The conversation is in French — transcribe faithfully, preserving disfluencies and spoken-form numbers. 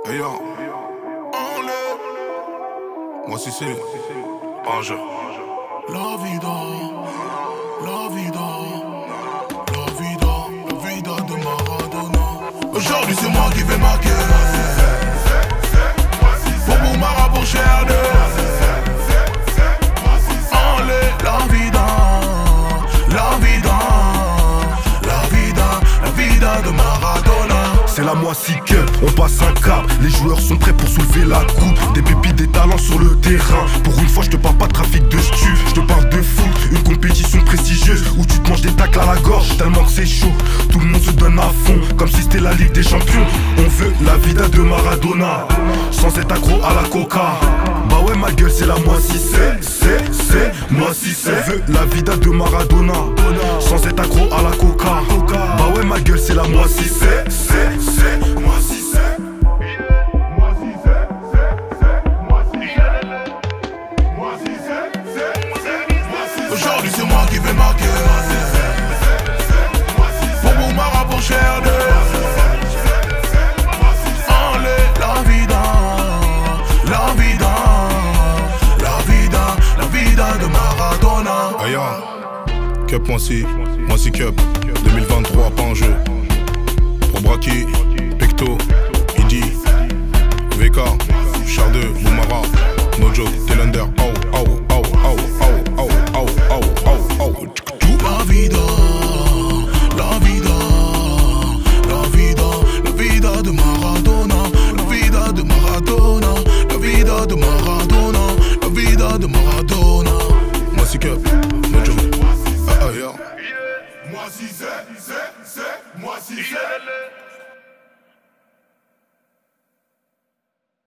Hey yo, on est. Moi si c'est un jeu. La vida, la vida, la vida, la vida de Maradona. Aujourd'hui c'est moi qui vais marquer. Pour vous marabout cher de. On est la vida, la vida, la vida, la vida de Maradona. C'est la Moissy Cup, on passe un cap. Les joueurs sont prêts pour soulever la coupe. Des pépites, des talents sur le terrain. Pour une fois je te parle pas de trafic de stu, je te parle de foot. Une compétition prestigieuse où tu te manges des tacles à la gorge tellement que c'est chaud. Tout le monde se donne à fond, comme si c'était la Ligue des Champions. On veut la vida de Maradona, sans être accro à la coca. Bah ouais ma gueule c'est la Moissy, c'est, c'est, c'est, Moissy c'est. On veut la vida de Maradona, sans être accro à la coca. Bah ouais ma gueule c'est la Moissy, c'est, c'est, c'est, Moissy c'est. Aujourd'hui c'est moi qui vais marquer. Pour vous marabout cher de. On est la vida, la vida, la vida, la vida de Maradona. Aya, Cup Moissy, Moissy Cup deux mille vingt-trois, pas en jeu. Pour Braki, Pecto.